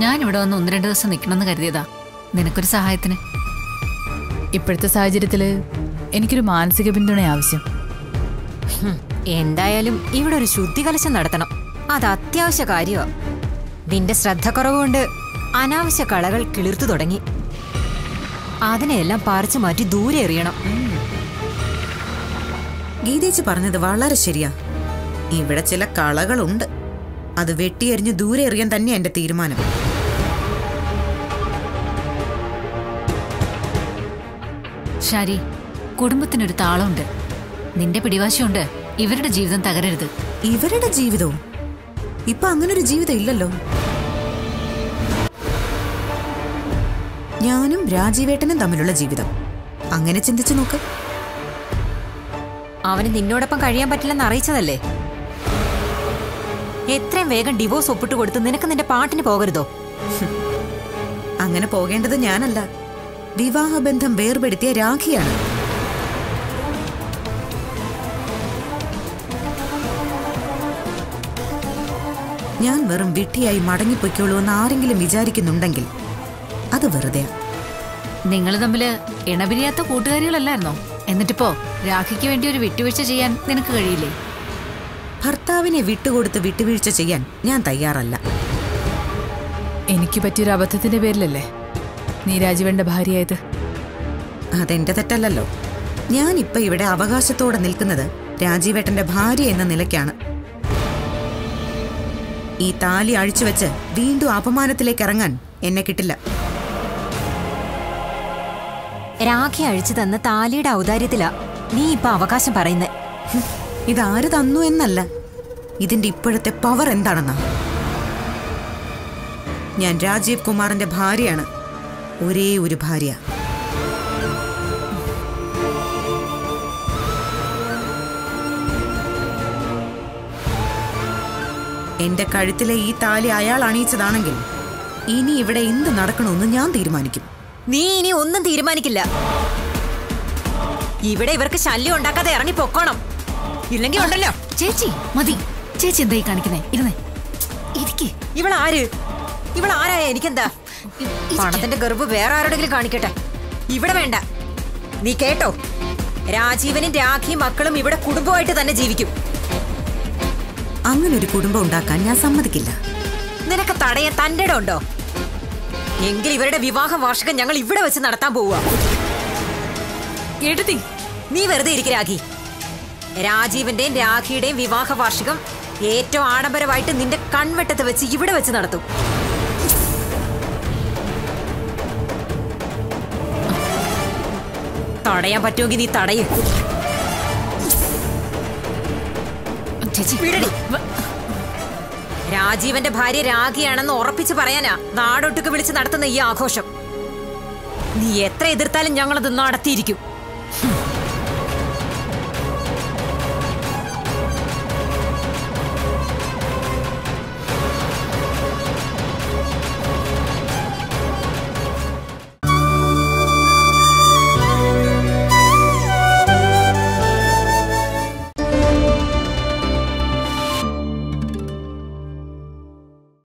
ഞാൻ ഇവിടെ വന്ന് 1-2 ദിവസം നിൽക്കണമെന്ന് കരുതിയതാ, നിനക്കൊരു സഹായത്തിന്. ഇപ്പോഴത്തെ സാഹചര്യത്തില് എനിക്കൊരു മാനസിക പിന്തുണ ആവശ്യം. എന്തായാലും ഇവിടെ ഒരു ശുദ്ധികലശം നടത്തണം. അത് അത്യാവശ്യ കാര്യമാണ്. നിന്റെ ശ്രദ്ധക്കുറവുകൊണ്ട് അനാവശ്യ കളകൾ കിളിർത്തു തുടങ്ങി. അതിനെല്ലാം പറിച്ചു മാറ്റി ദൂരെ എറിയണം. ഗീതേച്ചി പറഞ്ഞത് വളരെ ശരിയാ. ഇവിടെ ചില കളകളുണ്ട്. അത് വെട്ടിയെറിഞ്ഞ് ദൂരെ എറിയാൻ തന്നെയാ എന്റെ തീരുമാനം. ശരി, കുടുംബത്തിനൊരു താളമുണ്ട്. നിന്റെ പിടിവാശിയുണ്ട് ഇവരുടെ ജീവിതം തകരരുത്. ഇവരുടെ ജീവിതവും? ഇപ്പൊ അങ്ങനൊരു ജീവിതം ഇല്ലല്ലോ. ഞാനും രാജീവേട്ടനും തമ്മിലുള്ള ജീവിതം അങ്ങനെ ചിന്തിച്ചു നോക്ക്. അവന് നിന്നോടൊപ്പം കഴിയാൻ പറ്റില്ലെന്ന് അറിയിച്ചതല്ലേ? എത്രയും വേഗം ഡിവോഴ്സ് ഒപ്പിട്ട് കൊടുത്ത് നിനക്ക് നിന്റെ പാട്ടിന് പോകരുതോ? അങ്ങനെ പോകേണ്ടത് ഞാനല്ല, വിവാഹബന്ധം വേർപെടുത്തിയ രാഖിയാണ്. ഞാൻ വെറും വിട്ടിയായി മടങ്ങിപ്പൊയ്ക്കോളൂ എന്ന് ആരെങ്കിലും വിചാരിക്കുന്നുണ്ടെങ്കിൽ അത് വെറുതെ. നിങ്ങൾ തമ്മില് ഇണപിരിയാത്ത കൂട്ടുകാരികളല്ലായിരുന്നോ? എന്നിട്ടിപ്പോ രാഖിക്ക് വേണ്ടി ഒരു വിട്ടുവീഴ്ച ചെയ്യാൻ നിനക്ക് കഴിയില്ലേ? ഭർത്താവിനെ വിട്ടുകൊടുത്ത് വിട്ടുവീഴ്ച ചെയ്യാൻ ഞാൻ തയ്യാറല്ല. എനിക്ക് പറ്റിയൊരു അബദ്ധത്തിന്റെ പേരിലല്ലേ നീ രാജീവേട്ടന്റെ ഭാര്യയായത്? അതെന്റെ തെറ്റല്ലല്ലോ. ഞാനിപ്പോ ഇവിടെ അവകാശത്തോടെ നിൽക്കുന്നത് രാജീവേട്ടന്റെ ഭാര്യ എന്ന നിലയ്ക്കാണ്. ഈ താലി അഴിച്ചുവെച്ച് വീണ്ടും അപമാനത്തിലേക്ക് ഇറങ്ങാൻ എന്നെ കിട്ടില്ല. രാഖി അഴിച്ചു തന്ന താലിയുടെ ഔദാര്യത്തിലാ നീ ഇപ്പൊ അവകാശം പറയുന്നേ. ഇതാര് തന്നു എന്നല്ല, ഇതിന്റെ ഇപ്പോഴത്തെ പവർ എന്താണെന്നാ. ഞാൻ രാജീവ് കുമാറിന്റെ ഭാര്യയാണ്, ഒരേ ഒരു ഭാര്യ. എന്റെ കഴുത്തിലെ ഈ താലി അയാൾ അണിയിച്ചതാണെങ്കിൽ ഇനി ഇവിടെ എന്ത് നടക്കണമെന്ന് ഞാൻ തീരുമാനിക്കും. നീ ഇനി ഒന്നും തീരുമാനിക്കില്ല. ഇവിടെ ഇവർക്ക് ശല്യം ഉണ്ടാക്കാതെ ഇറങ്ങി പൊക്കോണം. ഇല്ലെങ്കിൽ ഉണ്ടല്ലോ. ചേച്ചി മതി. ചേച്ചി എന്തായി കാണിക്കുന്നേ? ഇരുന്നേ, ഇരിക്കേ. ഇവളാരായ എനിക്കെന്താ? പണത്തിന്റെ ഗർവ് വേറെ ആരോടെങ്കിലും കാണിക്കട്ടെ. ഇവിടെ വേണ്ട. നീ കേട്ടോ, രാജീവനും രാഖിയും മക്കളും ഇവിടെ കുടുംബമായിട്ട് തന്നെ ജീവിക്കും. അങ്ങനൊരു കുടുംബം ഉണ്ടാക്കാൻ ഞാൻ സമ്മതിക്കില്ല. നിനക്ക് തടയാൻ തന്റെ ഉണ്ടോ? എങ്കിൽ ഇവരുടെ വിവാഹ വാർഷികം ഞങ്ങൾ ഇവിടെ വെച്ച് നടത്താൻ പോവുക. എടുത്തി നീ വെറുതെ ഇരിക്കും രാഖി. രാജീവന്റെയും രാഖിയുടെയും വിവാഹ വാർഷികം ഏറ്റവും ആഡംബരമായിട്ട് നിന്റെ കൺവെട്ടത്ത് വെച്ച് ഇവിടെ വെച്ച് നടത്തും. തടയാൻ പറ്റുമെങ്കിൽ നീ തടയും. രാജീവന്റെ ഭാര്യ രാഖിയാണെന്ന് ഉറപ്പിച്ച് പറയാനാ നാടൊട്ടുക്ക് വിളിച്ച് നടത്തുന്ന ഈ ആഘോഷം. നീ എത്ര എതിർത്താലും ഞങ്ങളത് നടത്തിയിരിക്കും.